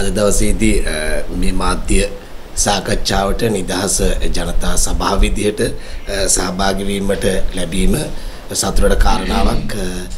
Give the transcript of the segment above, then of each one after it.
අද දවසේදී මේ මාධ්‍ය සාකච්ඡාවට නිදහස ජනතා සභාව විදිහට සහභාගී වීමට ලැබීම සතුටට කාරණාවක්.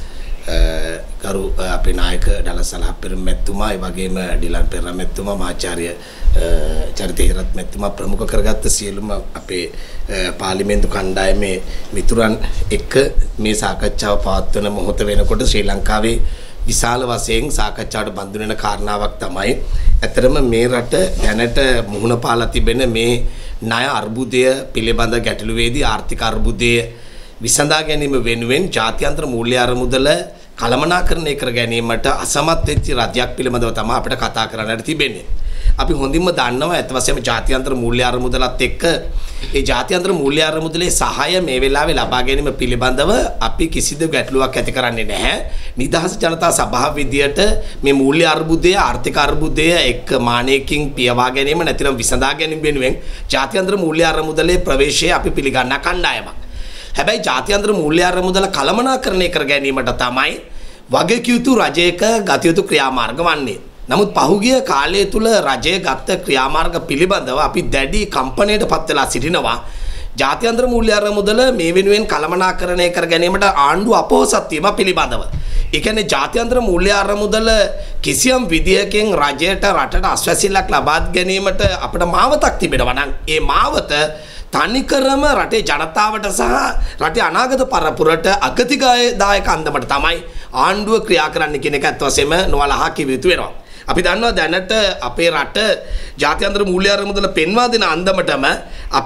කරු අපේ නායක ඩලසලහ පෙරමැතිතුමා ඒ වගේම ඩිලන් පෙරමැතිතුමා මහාචාර්ය චරිතහිරත් මැතිතුමා ප්‍රමුඛ කරගත්ත සියලුම අපේ පාර්ලිමේන්තු කණ්ඩායමේ මිතුරන් එක්ක මේ සාකච්ඡාව පවත්වන මොහොත වෙනකොට ශ්‍රී ලංකාවේ විශාල වශයෙන් සාකච්ඡාවට බඳුන වෙන කාරණාවක් තමයි ඇත්තරම මේ රට දැනට මුහුණ පාලා තිබෙන මේ ණය අර්බුදය පිළිබඳ ගැටලුවේදී ආර්ථික අර්බුදය විසඳා ගැනීම වෙනුවෙන් ජාත්‍යන්තර මූල්‍ය අරමුදල කළමනාකරණය කර ගැනීමට අසමත් වෙච්ච රජයක් පිළිබඳව තමයි අපිට කතා කරන්නට තිබෙන්නේ. අපි හොඳින්ම දන්නවා අත් වශයෙන්ම ජාත්‍යන්තර මූල්‍ය අරමුදලත් එක්ක ඒ ජාත්‍යන්තර මූල්‍ය අරමුදලේ සහාය මේ වෙලාවේ ලබා ගැනීම පිළිබඳව අපි කිසිදු ගැටලුවක් ඇති කරන්නේ නැහැ. නිදහස් ජනතා සභාව විදියට මේ මූල්‍ය අර්බුදය ආර්ථික අර්බුදය එක්ක මානයකින් පියවා ගැනීම නැතිනම් විසඳා ගැනීම වෙනුවෙන් ජාත්‍යන්තර මූල්‍ය අරමුදලේ ප්‍රවේශය අපි පිළිගන්න කණ්ඩායමක්. හැබැයි ජාත්‍යන්තර මූල්‍ය අරමුදල කළමනාකරණය කර ගැනීමට තමයි වගකියුතු රජයක ගත යුතු ක්‍රියාමාර්ග වන්නේ. නමුත් පහුගිය කාලය තුල රජය ගත්ත ක්‍රියාමාර්ග පිළිබඳව අපි දැඩි කම්පනයට පත් වෙලා සිටිනවා. ජාත්‍යන්තර මූල්‍ය අරමුදල මේ වෙනුවෙන් කළමනාකරණය කර ගැනීමට ආණ්ඩුව අපොහොසත් වීම පිළිබඳව. ඒ කියන්නේ ජාත්‍යන්තර මූල්‍ය අරමුදල කිසියම් විදියකින් රජයට රටට අස්වැසිල්ලක් ලබා ගැනීමට අපිට මාවතක් තිබෙනවා නම් ඒ මාවත තනිකරම රටේ ජනතාවට සහ රටේ අනාගත පරපුරට අගතිදායක අන්දමට තමයි ආණ්ඩුව ක්‍රියා කරන්න කියන එක අත් වශයෙන්ම නොවලහා කිව යුතු වෙනවා. අපි දන්නවා දැනට අපේ රට ජාත්‍යන්තර මූල්‍ය අරමුදල පෙන්වා දෙන අන්දමටම අප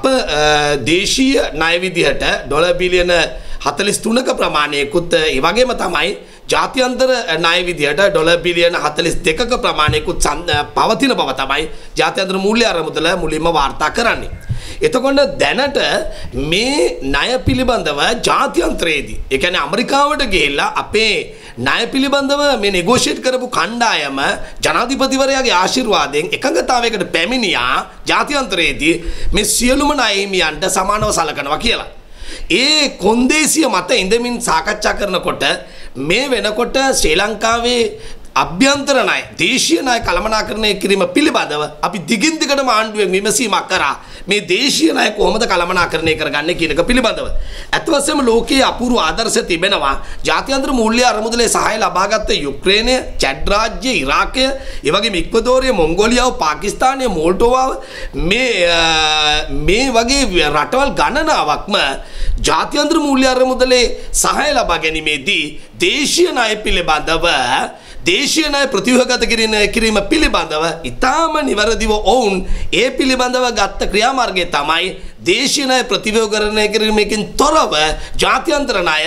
දේශීය ණය විදිහට ඩොලර් බිලියන 43ක ප්‍රමාණයකුත් ඒ වගේම තමයි ජාත්‍යන්තර ණය විදිහට ඩොලර් බිලියන 42ක ප්‍රමාණයකුත් පවතින බව තමයි ජාත්‍යන්තර මූල්‍ය අරමුදල මුලින්ම වාර්තා කරන්නේ. එතකොට දැනට මේ ණය පිළිබඳව ජාත්‍යන්තරයේදී ඒ කියන්නේ ඇමරිකාවට ගිහිල්ලා අපේ ණය පිළිබඳව මේ නෙගෝෂিয়েට් කරපු කණ්ඩායම ජනාධිපතිවරයාගේ ආශිර්වාදයෙන් එකඟතාවයකට පැමිණියා ජාත්‍යන්තරයේදී මේ සියලුම ණය හිමියන්ට සමානව සලකනවා කියලා. ඒ කොන්දේසිය මත ඉඳමින් සාකච්ඡා කරනකොට මේ වෙනකොට ශ්‍රී ලංකාවේ අභ්‍යන්තර ණය දේශීය ණය කළමනාකරණය කිරීම පිළිබඳව අපි දිගින් දිගටම ආණ්ඩුවෙන් විමසීමක් කරා මේ දේශීය ණය කොහොමද කළමනාකරණය කරගන්නේ කියන එක පිළිබඳව. අත් වශයෙන්ම ලෝකයේ අපූර්ව ආදර්ශ තිබෙනවා. ජාත්‍යන්තර මූල්‍ය අරමුදලේ සහාය ලබාගත් යුක්‍රේනය, චැඩ් රාජ්‍ය, ඉරාකය, ඒ වගේම ඉක්වදෝරිය, මොංගෝලියාව, පාකිස්තානය, මොල්ඩෝවාව මේ වගේ රටවල් ගණනාවක්ම ජාත්‍යන්තර මූල්‍ය අරමුදලේ සහාය ලබා ගැනීමේදී දේශීය ණය පිළිබඳව දේශීය ණය ප්‍රතිව්‍යුහගත කිරීම පිළිබඳව ඉතාම නිවැරදිව ඔවුන් ඒ පිළිබඳව ගත්ත ක්‍රියාමාර්ගය තමයි දේශීය ණය ප්‍රතිව්‍යුහකරණය කිරීමකින් තොරව ජාත්‍යන්තර ණය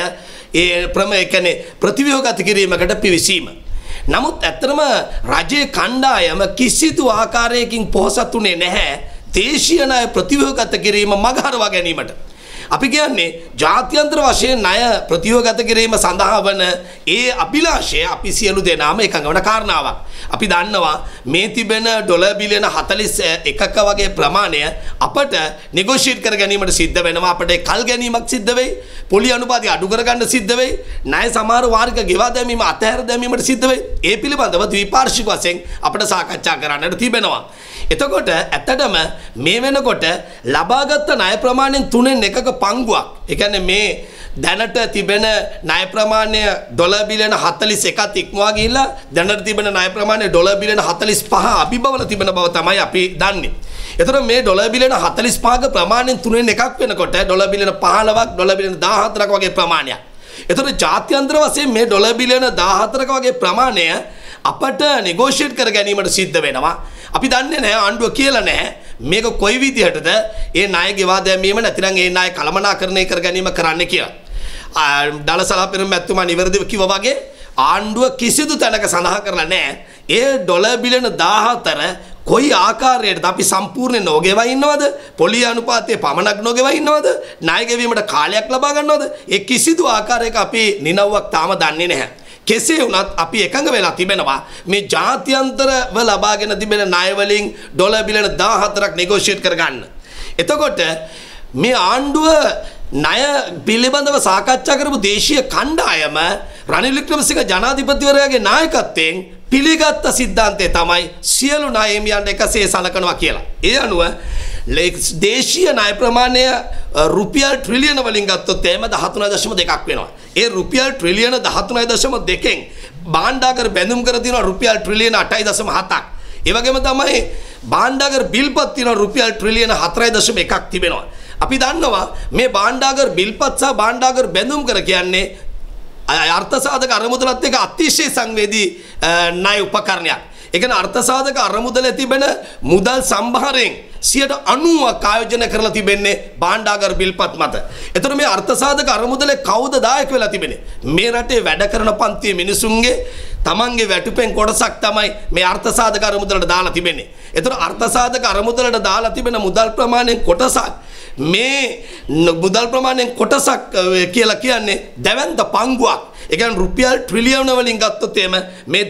කියන්නේ ප්‍රතිව්‍යුහගත කිරීමකට පිවිසීම. නමුත් ඇත්තටම රජයේ කණ්ඩායම කිසිදු ආකාරයකින් පොහොසත්ුනේ නැහැ දේශීය ණය ප්‍රතිව්‍යුහගත කිරීම මගහරවා ගැනීමට. අපි කියන්නේ ජාත්‍යන්තර වශයෙන් ණය ප්‍රතිව්‍යුහගත කිරීම සඳහා වන ඒ අභිලාෂය අපි සියලු දෙනාම එකඟ වන කාරණාවක්. අපි දන්නවා මේ තිබෙන ඩොලර් බිලියන 41ක වගේ ප්‍රමාණය අපට නෙගෝෂিয়েට් කර ගැනීමට සිද්ධ වෙනවා. අපට කල් ගැනීමක් සිද්ධ වෙයි. පොලි අනුපාතය අඩු කර ගන්න සිද්ධ වෙයි. ණය සමහර වාරික ගෙවා දැමීම අතහැර දැමීමට සිද්ධ වෙයි. ඒ පිළිබඳව ද්විපාර්ශ්වික වශයෙන් අපට සාකච්ඡා කරන්නට තිබෙනවා. එතකොට ඇත්තටම මේ වෙනකොට ලබාගත් ණය ප්‍රමාණයෙන් 3/1ක පංගුවක්. ඒ කියන්නේ මේ දැනට තිබෙන ණය ප්‍රමාණය ඩොලර් බිලියන 41ක් ඉක්මවා ගිහිල්ලා දැනට තිබෙන ණය ප්‍රමාණය ඩොලර් බිලියන 45 අභිබවල තිබෙන බව තමයි අපි දන්නේ. එතකොට මේ ඩොලර් බිලියන 45ක ප්‍රමාණයෙන් 3/1ක් වෙනකොට ඩොලර් බිලියන 15ක් ඩොලර් බිලියන 14ක් වගේ ප්‍රමාණයක්. එතකොට ජාත්‍යන්තර වශයෙන් මේ ඩොලර් බිලියන 14ක වගේ ප්‍රමාණය අපට නෙගෝෂিয়েට් කර ගැනීමට සිද්ධ වෙනවා. අපි දන්නේ නැහැ ආණ්ඩුව කියලා නැහැ මේක කොයි විදිහටද ඒ ණය ගෙවා දැමීම නැතිනම් ඒ ණය කළමනාකරණය කර ගැනීම කරන්න කියලා. ඩලසලා පෙරමැතිතුමා නිවැරදිව කිව්වා වගේ ආණ්ඩුව කිසිදු තැනක සඳහන් කරලා නැහැ ඒ ඩොලර් බිලියන 14 කොයි ආකාරයකටද අපි සම්පූර්ණයෙන් නොගෙවා ඉන්නවද? පොලි අනුපාතයේ පමණක් නොගෙවා ඉන්නවද? ණය ගෙවීමට කාලයක් ලබා ගන්නවද? ඒ කිසිදු ආකාරයක අපි නිනව්වක් තාම දන්නේ නැහැ. කෙසේ වුණත් අපි එකඟ වෙලා තිබෙනවා මේ ජාත්‍යන්තරව ලබාගෙන තිබෙන ණය වලින් ඩොලර් බිලියන 14ක් නෙගෝෂিয়েට් කරගන්න. එතකොට මේ ආණ්ඩුව ණය පිළිබඳව සාකච්ඡා කරපු දේශීය කණ්ඩායම රනිල් වික්‍රමසිංහ ජනාධිපතිවරයාගේ නායකත්වයෙන් පිළිගත් සිද්ධාන්තය තමයි සියලු ණය හිමියන්ට එකසේ සලකනවා කියලා. ඒ අනුව දේශීය ණය ප්‍රමාණය රුපියල් ට්‍රිලියන වලින් ගත්තොත් එහෙම 13.2ක් වෙනවා. ඒ රුපියල් ට්‍රිලියන 13.2න් භාණ්ඩාගර බැඳුම් කර තියෙනවා රුපියල් ට්‍රිලියන 8.7ක්. ඒ වගේම තමයි භාණ්ඩාගර බිල්පත් තියෙනවා රුපියල් ට්‍රිලියන 4.1ක් තිබෙනවා. අපි දන්නවා මේ භාණ්ඩාගර බිල්පත් සහ භාණ්ඩාගර බැඳුම් කර කියන්නේ අර්ථ සාධක අරමුදලත් එක්ක අතිශය සංවේදී ණය උපකරණයක්. ඒ කියන්නේ අර්ථ සාධක අරමුදලේ තිබෙන මුදල් සම්භාරයෙන් 90% ආයෝජනය කරලා තිබෙන්නේ භාණ්ඩාගර බිල්පත් මත. එතකොට මේ අර්ථ සාධක අරමුදලේ කවුද දායක වෙලා තිබෙන්නේ? මේ රටේ වැඩ කරන පන්තියේ මිනිසුන්ගේ තමන්ගේ වැටුපෙන් කොටසක් තමයි මේ අර්ථ සාධක අරමුදලට දාලා තිබෙන්නේ. එතකොට අර්ථ සාධක අරමුදලට දාලා තිබෙන මුදල් ප්‍රමාණයෙන් කොටසක් මේ මුදල් ප්‍රමාණයෙන් කොටසක් කියලා කියන්නේ දැවැන්ත පංගුවක්. ඒ කියන්නේ රුපියල් ට්‍රිලියන වලින් ගත්තොත් එම මේ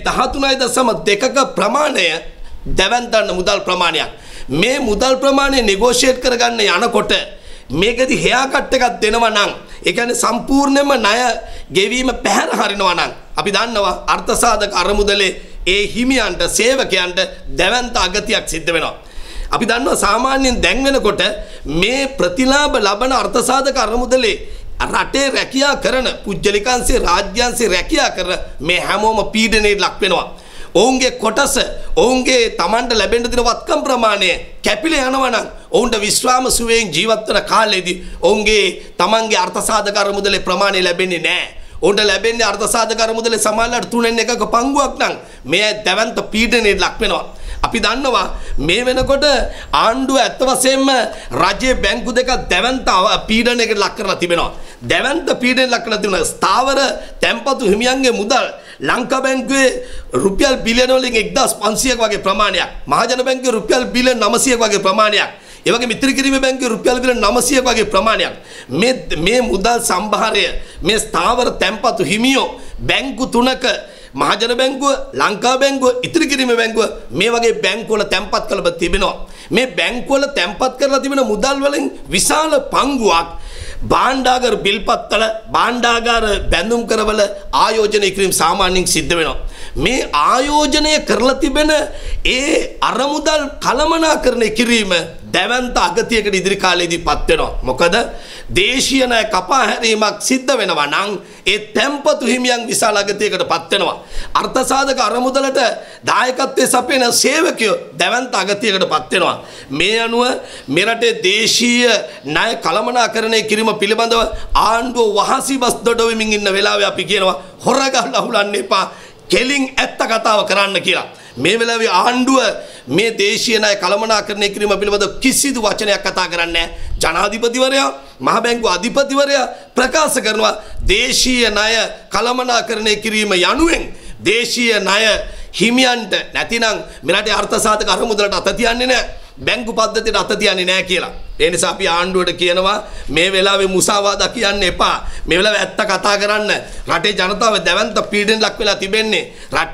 13.2ක ප්‍රමාණය දැවැන්ත මුදල් ප්‍රමාණයක්. මේ මුදල් ප්‍රමාණය නෙගෝෂিয়েට් කරගන්න යනකොට මේකෙදි හෙයා කට් එකක් දෙනවා නම් ඒ කියන්නේ සම්පූර්ණයෙන්ම ණය ගෙවීම පැහැර හරිනවා නම් අපි දන්නවා අර්ථ සාධක අරමුදලේ ඒ හිමියන්ට සේවකයන්ට දැවැන්ත අගතියක් සිද්ධ වෙනවා. අපි දන්නවා සාමාන්‍යයෙන් දැන් වෙනකොට මේ ප්‍රතිලාභ ලබන අර්ථ සාධක අරමුදලේ රටේ රැකියා කරන පුජ්‍යලිකංශේ රාජ්‍යංශේ රැකියා කරන මේ හැමෝම පීඩනයට ලක් වෙනවා. ඔවුන්ගේ කොටස ඔවුන්ගේ Tamanට ලැබෙන්න දෙන වත්කම් ප්‍රමාණය කැපිලා යනවා නම් ඔවුන්ට විශ්‍රාම සුවයෙන් ජීවත් වෙන කාලෙදී ඔවුන්ගේ Tamanගේ අර්ථ සාධක අරමුදලේ ප්‍රමාණය ලැබෙන්නේ නැහැ. ඔවුන්ට ලැබෙන්නේ අර්ථ සාධක අරමුදලේ සමානලට 3/1ක පංගුවක් නම් මේ දැවැන්ත පීඩනයට ලක් වෙනවා. අපි දන්නවා මේ වෙනකොට ආණ්ඩුව ඇත්ත වශයෙන්ම රජයේ බැංකු දෙක දැවැන්ත පීඩනයකට ලක් කරලා තිබෙනවා. දැවැන්ත පීඩනයකට ලක් කරලා තිබෙනවා. ස්ථාවර තැන්පතු හිමියන්ගේ මුදල් ලංකා බැංකුවේ රුපියල් බිලියන වලින් 1500ක් වගේ ප්‍රමාණයක්. මහජන බැංකුවේ රුපියල් බිලියන 900ක් වගේ ප්‍රමාණයක්. ඒ වගේ මිත්‍ර කිරීමේ බැංකුවේ රුපියල් බිලියන 900ක් වගේ ප්‍රමාණයක්. මේ මුදල් සම්භාරය මේ ස්ථාවර තැන්පතු හිමියෝ බැංකු තුනක මහජන බැංකුව ලංකා බැංකුව ඉතිරි කිරීමේ බැංකුව මේ වගේ බැංකු වල තැන්පත් කරලා තිබෙනවා. මේ බැංකු වල තැන්පත් කරලා තිබෙන මුදල් වලින් විශාල පංගුවක් භාණ්ඩාගර බිල්පත්වල භාණ්ඩාගාර බැඳුම් කරවල ආයෝජනය කිරීම සාමාන්‍යයෙන් සිද්ධ වෙනවා. මේ ආයෝජනය කරලා තිබෙන ඒ අරමුදල් කළමනාකරණය කිරීම දැවැන්ත අගතියකට ඉදිරි කාලෙදීපත් වෙනවා. මොකද දේශීය ණය කපා හැරීමක් සිද්ධ වෙනවා නම් ඒ තැන්පතු හිමියන් විශාල අගතියකටපත් වෙනවා. අර්ථ සාධක අරමුදලට දායකත්වයේ සපයන සේවකයෝ දැවැන්ත අගතියකටපත් වෙනවා. මේ අනුව මෙරටේ දේශීය ණය කළමනාකරණය කිරීම පිළිබඳව ආණ්ඩුව වහසිබස් දොඩවමින් ඉන්න වෙලාවේ අපි කියනවා හොරගහලා අහුලන්න එපා. කෙලින් ඇත්ත කතාව කරන්න කියලා. මේ වෙලාවේ ආණ්ඩුව මේ දේශීය ණය කළමනාකරණය කිරීම පිළිබඳව කිසිදු වචනයක් කතා කරන්නේ නැහැ. ජනාධිපතිවරයා මහ බැංකුව අධිපතිවරයා ප්‍රකාශ කරනවා දේශීය ණය කළමනාකරණය කිරීම යනුවෙන් දේශීය ණය හිමියන්ට නැතිනම් මෙරටේ අර්ථ සාධක අරමුදලට අත තියන්නේ නැහැ. බැංකු පද්ධතියට අත තියන්නේ නැහැ කියලා. ඒ නිසා අපි ආණ්ඩුවට කියනවා මේ වෙලාවේ මුසාවාදා කියන්න එපා. මේ වෙලාවේ ඇත්ත කතා කරන්න. රටේ ජනතාව දැවැන්ත පීඩනයට ලක් වෙලා තිබෙන්නේ.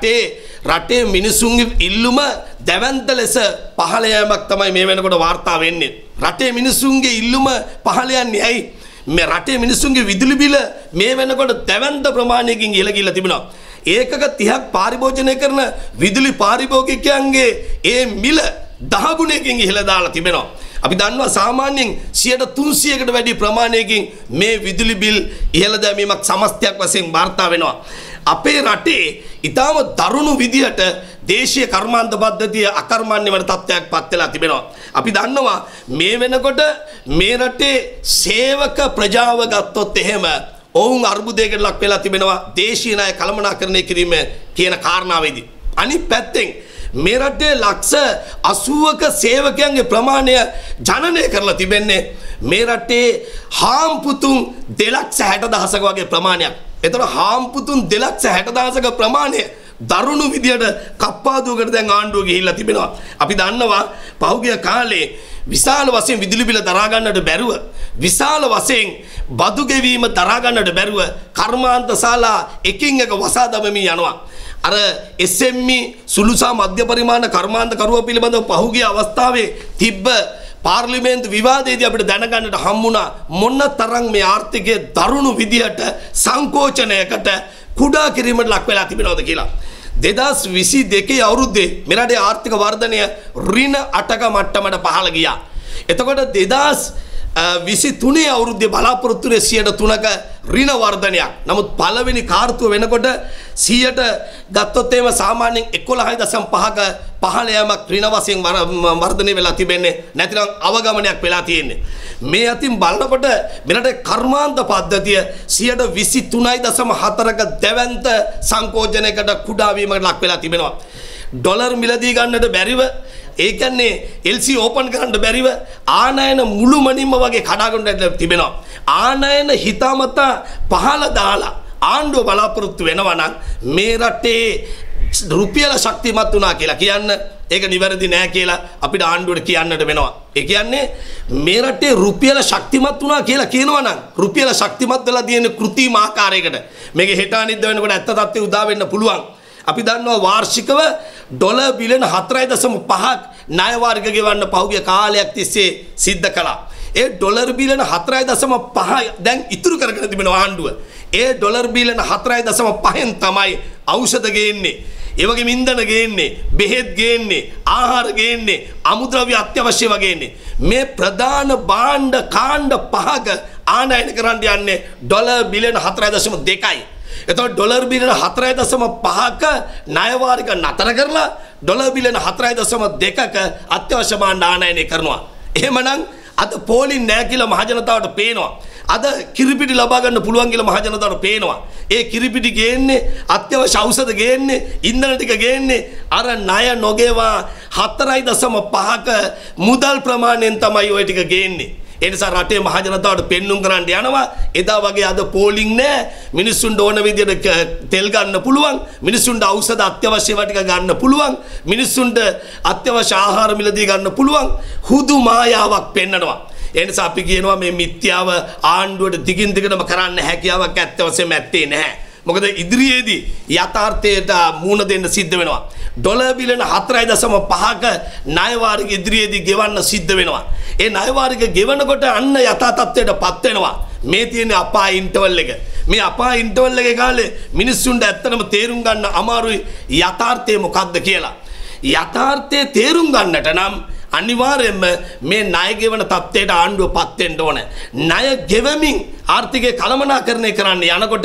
රටේ මිනිසුන්ගේ ඉල්ලුම දැවැන්ත ලෙස පහළ යෑමක් තමයි මේ වෙනකොට වාර්තා වෙන්නේ. රටේ මිනිසුන්ගේ ඉල්ලුම පහළ යන්නේ ඇයි? මේ රටේ මිනිසුන්ගේ විදුලි බිල මේ වෙනකොට දැවැන්ත ප්‍රමාණයකින් ඉහළ ගිහිලා තිබෙනවා. ඒකක 30ක් පාරිභෝජනය කරන විදුලි පාරිභෝගිකයන්ගේ ඒ මිල 10 ගුණයකින් ඉහළ දාලා තිබෙනවා. අපි දන්නවා සාමාන්‍යයෙන් 300කට වැඩි ප්‍රමාණයකින් මේ විදුලි බිල් ඉහළ දැමීමක් සමස්තයක් වශයෙන් වාර්තා වෙනවා. අපේ රටේ ඊටම දරුණු විදියට දේශීය කර්මාන්ත පද්ධතිය අකර්මණ්‍ය වෙන තත්ත්වයක් පත් වෙලා තිබෙනවා. අපි දන්නවා මේ වෙනකොට මේ රටේ සේවක ප්‍රජාව ගත්තොත් එහෙම ඔවුන් අර්බුදයකට ලක් වෙලා තිබෙනවා දේශීය ණය කළමනාකරණය කිරීම කියන කාරණාවේදී. අනිත් පැත්තෙන් මේ රටේ ලක්ෂ 80ක සේවකයන්ගේ ප්‍රමාණය ජනනය කරලා තිබෙන්නේ මේ රටේ හාම්පුතුන් 2,60,000ක වගේ ප්‍රමාණයක්. ඒතර හාම්පුතුන් 2,60,000ක ප්‍රමාණය දරුණු විදියට කප්පාදුවකට දැන් ආණ්ඩුව ගිහිල්ලා තිබෙනවා. අපි දන්නවා පහුගිය කාලේ විශාල වශයෙන් විදුලි බිල දරා ගන්නට බැරුව විශාල වශයෙන් බදු ගෙවීම දරා ගන්නට බැරුව කර්මාන්ත ශාලා එකින් එක වසා දමමින් යනවා. අර SME සුළුසා මධ්‍ය පරිමාණ කර්මාන්ත කරුවා පිළිබඳව පහුගිය අවස්ථාවේ තිබ්බ පාර්ලිමේන්තු විවාදයේදී අපිට දැනගන්නට හම්බුණා මොන තරම් මේ ආර්ථිකයේ දරුණු විදියට සංකෝචනයකට කුඩා කිරීමට ලක් වෙලා තිබෙනවද කියලා. 2022 අවුරුද්දේ මෙරටේ ආර්ථික වර්ධනය ඍණ 8ක මට්ටමට පහළ ගියා. එතකොට 2023 අවුරුද්දේ බලාපොරොත්තු වෙන 3%ක ඍණ වර්ධනයක්. නමුත් පළවෙනි කාර්තුව වෙනකොට 100ට ගත්තොත් එහෙම සාමාන්‍යයෙන් 11.5ක පහළ යෑමක් ඍණ වශයෙන් වර්ධනය වෙලා තිබෙන්නේ. නැතිනම් අවගමනයක් වෙලා තියෙන්නේ. මේ අතින් බලනකොට මෙරට කර්මාන්ත පද්ධතිය 23.4ක දැවැන්ත සංකෝචනයකට කුඩා වීමකට ලක් වෙලා තිබෙනවා. ඩොලර් මිලදී ගන්නට බැරිව ඒ කියන්නේ LC ඕපන් කරන්න බැරිව ආනයන මුළුමනින්ම වගේ කඩාගොන්නට තිබෙනවා. ආනයන හිතාමතා පහළ දාලා ආණ්ඩුව බලාපොරොත්තු වෙනවා නම් මේ රටේ රුපියල ශක්තිමත් වුණා කියලා කියන්න ඒක නිවැරදි නෑ කියලා අපිට ආණ්ඩුවට කියන්නට වෙනවා. ඒ කියන්නේ මේ රටේ රුපියල ශක්තිමත් වුණා කියලා කියනවා නම් රුපියල ශක්තිමත් වෙලා තියෙන කෘත්‍රිම ආකාරයකට මේක හෙට අනිද්ද වෙනකොට ඇත්ත තත්ත්වය උදා වෙන්න පුළුවන්. අපි දන්නවා වාර්ෂිකව ඩොලර් බිලියන 4.5ක් ණය වර්ග ගෙවන්න පහුගිය කාලයක් තිස්සේ සිද්ධ කළා. ඒ ඩොලර් බිලියන 4.5 දැන් ඉතුරු කරගෙන තිබෙන ආණ්ඩුව. ඒ ඩොලර් බිලියන 4.5න් තමයි ඖෂධ ගේන්නේ. ඒ වගේම ඉන්ධන ගේන්නේ, බෙහෙත් ගේන්නේ, ආහාර ගේන්නේ, අමුද්‍රව්‍ය අත්‍යවශ්‍ය වගේන්නේ. මේ ප්‍රධාන භාණ්ඩ කාණ්ඩ පහක ආනයන කරන්න යන්නේ ඩොලර් බිලියන 4.2යි. එතකොට ඩොලර් බිලියන 4.5ක ණය වාරික නතර කරලා ඩොලර් බිලියන 4.2ක අත්‍යවශ්‍ය භාණ්ඩ ආනයනය කරනවා. එහෙමනම් අද පෝලින් නැහැ කියලා මහජනතාවට පේනවා. අද කිරිපිටි ලබා ගන්න පුළුවන් කියලා මහජනතාවට පේනවා. ඒ කිරිපිටි ගේන්නේ අත්‍යවශ්‍ය ඖෂධ ගේන්නේ ඉන්ධන ටික ගේන්නේ අර ණය නොගෙවා 4.5ක මුදල් ප්‍රමාණයෙන් තමයි ওই ටික ගේන්නේ. ඒ නිසා රටේ මහජනතාවට පෙන්눔 කරන්න යනවා. එදා වගේ අද පෝලිං නැහැ. මිනිස්සුන්ට ඕන විදිහට තෙල් ගන්න පුළුවන්. මිනිස්සුන්ට ඖෂධ අත්‍යවශ්‍ය ඒවා ටික ගන්න පුළුවන්. මිනිස්සුන්ට අත්‍යවශ්‍ය ආහාර මිලදී ගන්න පුළුවන්. හුදු මායාවක් පෙන්නනවා. ඒ නිසා අපි කියනවා මේ මිත්‍යාව ආණ්ඩුවට දිගින් දිගටම කරන්න හැකියාවක් ඇත්ත වශයෙන්ම ඇත්තේ නැහැ. මොකද ඉදිරියේදී යථාර්ථයට මුහුණ දෙන්න සිද්ධ වෙනවා. ඩොලර් බිලියන 4.5ක ණය වාරික ඉදිරියේදී ගෙවන්න සිද්ධ වෙනවා. ඒ ණය වාරික ගෙවනකොට අන්න යථා තත්ත්වයටපත් වෙනවා. මේ තියෙන අපාය ඉන්ටර්වල් එක. මේ අපාය ඉන්ටර්වල් එකේ කාලේ මිනිස්සුන්ට ඇත්තටම තේරුම් ගන්න අමාරුයි යථාර්ථය මොකක්ද කියලා. යථාර්ථය තේරුම් ගන්නට නම් අනිවාර්යයෙන්ම මේ ණය ගෙවන තත්ත්වයට ආණ්ඩුවපත් වෙන්න ඕන. ණය ගෙවමින් ආර්ථිකය කළමනාකරණය කරන්න යනකොට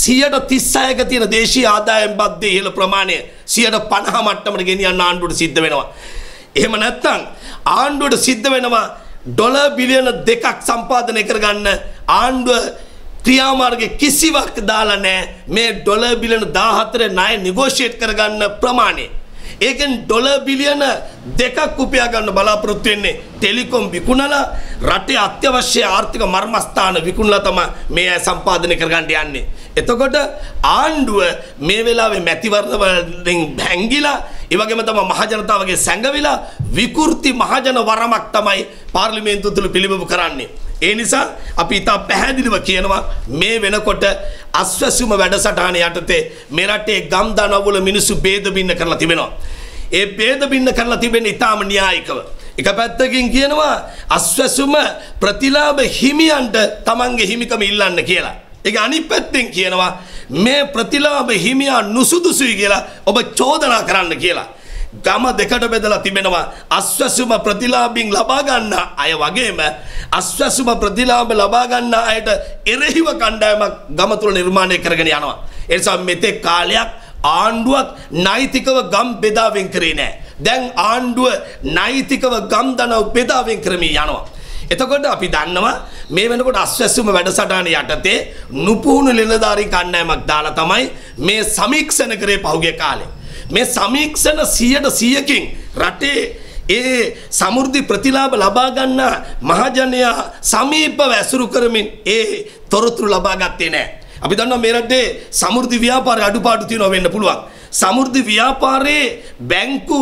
36ක තියෙන දේශීය ආදායම් බද්ධ ඉහළ ප්‍රමාණය 50 මට්ටමට ගෙනියන්න ආණ්ඩුවට සිද්ධ වෙනවා. එහෙම නැත්නම් ආණ්ඩුවට සිද්ධ වෙනවා ඩොලර් බිලියන 2ක් සම්පාදනය කරගන්න ආණ්ඩුව ක්‍රියාමාර්ගයේ කිසිවක් දාලා නැහැ මේ ඩොලර් බිලියන 14 ණය නෙගෝෂিয়েට් කරගන්න ප්‍රමාණය. ඒකෙන් ඩොලර් බිලියන 2ක් උපයා ගන්න බලාපොරොත්තු වෙන්නේ ටෙලිකොම් විකුණලා රටේ අත්‍යවශ්‍ය ආර්ථික මර්මස්ථාන විකුණලා තමයි මේ අය සම්පාදනය කරගන්න යන්නේ. එතකොට ආණ්ඩුව මේ වෙලාවේ මැතිවරණ වලින් හැංගිලා ඒ වගේම තමයි මහජනතාවගේ සැඟවිලා විකෘති මහජන වරමක් තමයි පාර්ලිමේන්තුව තුළ පිළිබිඹු කරන්නේ. ඒ නිසා අපි ඉතා පැහැදිලිව කියනවා මේ වෙනකොට අස්වැසුම වැඩසටහන යටතේ මේ රටේ ගම් දනවල මිනිස්සු ભેද බින්න කරලා තිබෙනවා. ඒ ભેද බින්න කරලා තිබෙන්නේ ඉතාම න්‍යායිකව. එක පැත්තකින් කියනවා අස්වැසුම ප්‍රතිලාභ හිමියන්ට තමන්ගේ හිමිකම ඉල්ලන්න කියලා. ඒක අනිත් පැත්තෙන් කියනවා මේ ප්‍රතිලාභ හිමියා නුසුදුසුයි කියලා ඔබ චෝදනා කරන්න කියලා. ගම දෙකට බෙදලා තිබෙනවා අස්වැසුම ප්‍රතිලාභින් ලබා ගන්න අය වගේම අස්වැසුම ප්‍රතිලාභ ලබා ගන්න අයට එරෙහිව කණ්ඩායමක් ගම තුල නිර්මාණය කරගෙන යනවා. ඒ නිසා මෙතෙක් කාලයක් ආණ්ඩුවක් නෛතිකව ගම් බෙදා වෙන් කරේ නැහැ. දැන් ආණ්ඩුව නෛතිකව ගම් දනව් බෙදා වෙන් කරමින් යනවා. එතකොට අපි දන්නවා මේ වෙනකොට අස්වැසුම වැඩසටහන යටතේ නුපුහුණු නිලධාරී කණ්ඩායමක් දාලා තමයි මේ සමීක්ෂණ කරේ පහුගිය කාලේ. මේ සමීක්ෂණ 100%කින් රටේ ඒ සමෘද්ධි ප්‍රතිලාභ ලබා ගන්න මහජනයා සමීපව ඇසුරු කරමින් ඒ තොරතුරු ලබා ගත්තේ නැහැ. අපි දන්නවා මේ රටේ සමෘද්ධි ව්‍යාපාරයේ අඩුපාඩු තියෙනවා වෙන්න පුළුවන්. සමෘද්ධි ව්‍යාපාරයේ බැංකු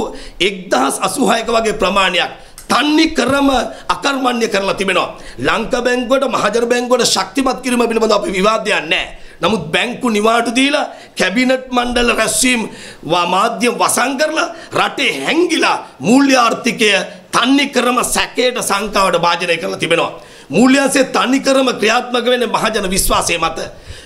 1086ක වගේ ප්‍රමාණයක් තන්නේ ක්‍රම අකර්මණ්‍ය කරලා තිබෙනවා. ලංකා බැංකුවට මහජන බැංකුවට ශක්තිමත් කිරීම පිළිබඳව අපි විවාදයක් නැහැ. නමුත් බැංකු නිවාඩු දීලා කැබිනට් මණ්ඩල රැස්වීම මාධ්‍ය වසන් කරලා රටේ හැංගිලා මූල්‍ය ආර්ථිකය තන්නේ ක්‍රම සැකයට සංකාවට භාජනය කරලා තිබෙනවා. මූල්‍යංශයේ තන්නේ ක්‍රම ක්‍රියාත්මක වෙන්නේ මහජන විශ්වාසය මත.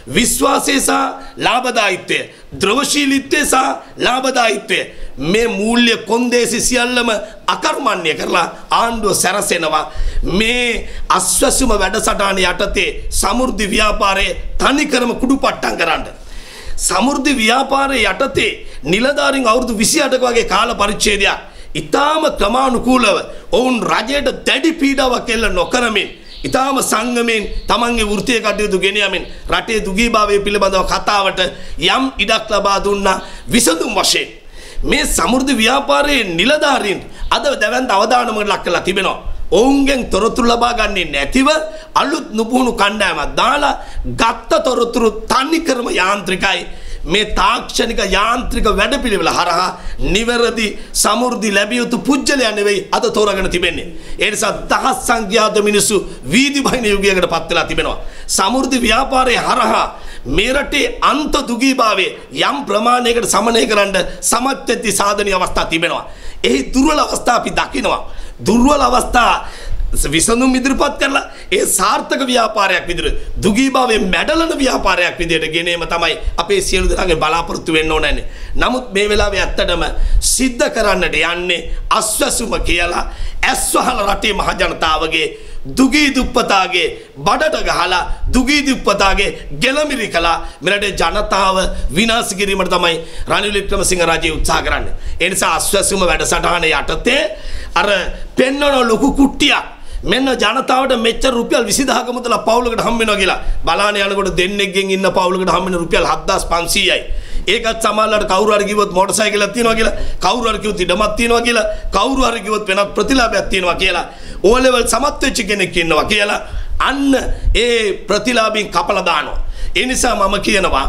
විශ්වාසය සහ ලාභදායීත්වය, ද්‍රවශීලීත්වය සහ ලාභදායීත්වය මේ මූල්‍ය කොන්දේසි සියල්ලම අකර්මණ්‍ය කරලා ආණ්ඩුව සැරසෙනවා මේ අස්වැසුම වැඩසටහන යටතේ සමෘද්ධි ව්‍යාපාරයේ තනිකරම කුඩුපට්ටම් කරන්න. සමෘද්ධි ව්‍යාපාරයේ යටතේ නිලධාරීන් අවුරුදු 28ක වගේ කාල පරිච්ඡේදයක් ඊටාම ක්‍රමානුකූලව ඔවුන් රජයට දැඩි පීඩාවක් එල්ල නොකරමින් ඊටාම සංගමෙන් තමන්ගේ වෘත්තීය කටයුතු ගෙන යමින් රටේ දුගීභාවය පිළිබඳව කතාවට යම් ඉඩක් ලබා දුන්නා විසඳුම් වශයෙන්. මේ සමෘද්ධි ව්‍යාපාරයේ නිලධාරීන් අද දැවැන්ත අවධානමකට ලක් කරලා තිබෙනවා. ඔවුන්ගෙන් තොරතුරු ලබා ගන්නේ නැතිව අලුත් නුපුහුණු කණ්ඩායමක් දාලා ගත්ත තොරතුරු තනිකරම යාන්ත්‍රිකයි. මේ තාක්ෂණික යාන්ත්‍රික වැඩපිළිවෙල හරහා නිවැරදි සමෘද්ධි ලැබිය යුතු පුජ්‍යලයන් නෙවෙයි අද තෝරාගෙන තිබෙන්නේ. ඒ නිසා දහස් සංඛ්‍යාත මිනිස්සු වීදි බහින යුගයකට පත් වෙලා තිබෙනවා. සමෘද්ධි ව්‍යාපාරයේ හරහා මේ රටේ අන්ත දුගීභාවයේ යම් ප්‍රමාණයකට සමනය කරන්න සමත් වෙති සාධනීය අවස්ථා තිබෙනවා. එහි දුර්වල අවස්ථා අපි දකිනවා. දුර්වල අවස්ථා විසඳුම් ඉදිරිපත් කරලා ඒ සාර්ථක ව්‍යාපාරයක් විදිහට දුගීභාවයෙන් මැඩලන ව්‍යාපාරයක් විදිහට ගෙනීම තමයි අපේ සියලු දෙනාගේ බලාපොරොත්තු වෙන්න ඕනන්නේ. නමුත් මේ වෙලාවේ ඇත්තටම සිද්ධ කරන්නට යන්නේ අස්වැසුම කියලා ඇස්වහල රටේ මහ ජනතාවගේ දුගී දුප්පතාගේ බඩට ගහලා දුගී දුප්පතාගේ ගෙලමිරි කළා මෙරටේ ජනතාව විනාශ කිරීමට තමයි රනිල් වික්‍රමසිංහ රජය උත්සාහ කරන්නේ. ඒ නිසා අස්වැසුම වැඩසටහන යටතේ අර පෙන්වන ලොකු කුට්ටියක් මෙන්න ජනතාවට මෙච්චර රුපියල් 20000ක මුදල පවුලකට හම්බ වෙනවා කියලා බලාන යනකොට දෙන්නෙක්ගෙන් ඉන්න පවුලකට හම්බ වෙන රුපියල් 7500යි. ඒකත් සමහරවිට කවුරු හරි කිව්වොත් මොටර් සයිකලයක් තියෙනවා කියලා, කවුරු හරි කිව්වොත් ඉඩමක් තියෙනවා කියලා, කවුරු හරි කිව්වොත් වෙනත් ප්‍රතිලාභයක් තියෙනවා කියලා, ඕ ලෙවල් සමත් වෙච්ච කෙනෙක් ඉන්නවා කියලා අන්න ඒ ප්‍රතිලාභින් කපලා දානවා. ඒ නිසා මම කියනවා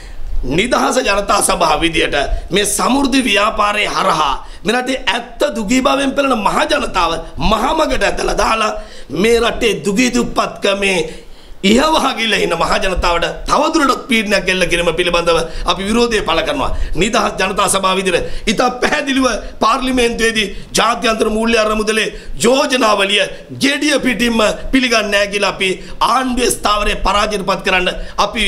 නිදහස ජනතා සභාව විදියට මේ සමෘද්ධි ව්‍යාපාරයේ හරහා මෙරටේ ඇත්ත දුගීභාවයෙන් පෙළෙන මහ ජනතාව මහමගට ඇදලා දාලා මේ රටේ දුගී දුප්පත්කමේ ඉහවහගිල්ල ඉන්න මහ ජනතාවට තවදුරටත් පීඩනයක් ගෙල්ල කිරීම පිළිබඳව අපි විරෝධය පළ කරනවා. නිදහස් ජනතා සභාව විදිහට ඉතා පැහැදිලිව පාර්ලිමේන්තුවේදී ජාත්‍යන්තර මූල්‍ය අරමුදලේ යෝජනාවලිය ගෙඩිය පිටින්ම පිළිගන්නේ නැහැ කියලා අපි ආණ්ඩුවේ ස්ථාවරයේ පරාජයටපත් කරන්න අපි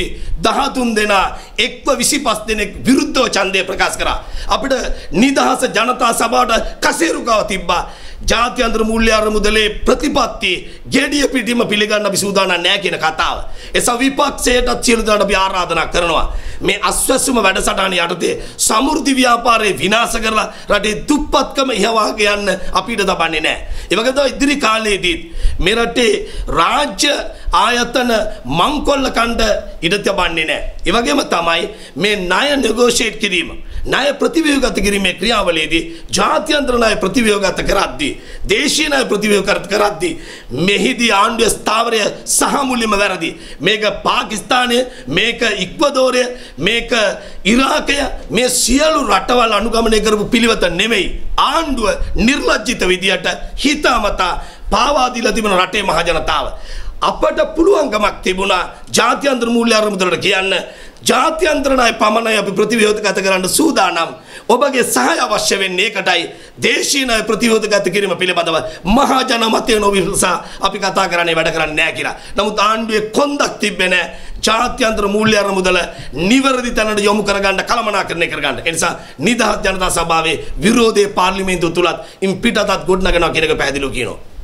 13 දෙනා එක්ව 25 දෙනෙක් විරුද්ධව ඡන්දය ප්‍රකාශ කරා. අපිට නිදහස් ජනතා සභාවට කසේරුකාව තිබ්බා. ජාත්‍යන්තර මූල්‍ය අරමුදලේ ප්‍රතිපත්ති ගෙඩිය පිටින්ම පිළිගන්න අපි සූදානම් නැහැ කියන කතාව. එසා විපක්ෂයට සියලු දෙනාට අපි ආරාධනා කරනවා මේ අස්වැසුම වැඩසටහන යටතේ සමෘද්ධි ව්‍යාපාරේ විනාශ කරලා රටේ දුප්පත්කම ඉහවහාග යන්න අපිට දබන්නේ නැහැ. ඒ වගේම ඉදිරි කාලයේදී මේ රටේ රාජ්‍ය ආයතන මංකොල්ල කණ්ඩ ඉඩ තබන්නේ නැහැ. ඒ වගේම තමයි මේ ණය නෙගෝෂিয়েට් කිරීම, ණය ප්‍රතිව්‍යුහගත කිරීමේ ක්‍රියාවලියේදී ජාත්‍යන්තර ණය ප්‍රතිව්‍යුහගත කරද්දී, දේශීය ණය ප්‍රතිව්‍යුහගත කරද්දී මෙහිදී ආණ්ඩුවේ ස්ථාවරය සහ මුලින්ම වැරදි. මේක පාකිස්තානය, මේක ඉක්වදෝරය, මේක ඉරාකය, මේ සියලු රටවල් අනුගමනය කරපු පිළිවෙත නෙමෙයි. ආණ්ඩුව නිර්ලජ්ජිත විදියට හිතාමතා පාවා දීලා තිබෙන රටේ මහ ජනතාව අපට පුළුවන්කමක් තිබුණා ජාත්‍යන්තර මූල්‍ය අරමුදලට කියන්න ජාත්‍යන්තර ණය පමණයි අපි ප්‍රතිව්‍යුහගත කරන්න සූදානම්. ඔබගේ සහාය අවශ්‍ය වෙන්නේ ඒකටයි. දේශීය ණය ප්‍රතිව්‍යුහගත කිරීම පිළිබඳව මහා ජනමතය නොවිසා අපි කතා කරන්නේ වැඩ කරන්නේ නැහැ කියලා. නමුත් ආණ්ඩුවේ කොන්දක් තිබ්බේ නැහැ. ජාත්‍යන්තර මූල්‍ය අරමුදල නිවැරදි තැනට යොමු කරගන්න කළමනාකරණය කරගන්න. ඒ නිසා නිදහස් ජනතා සභාවේ විරෝධයේ පාර්ලිමේන්තුව තුලත් ඉන් පිටතත් ගොඩනගනවා කියන එක පැහැදිලිව කියනවා.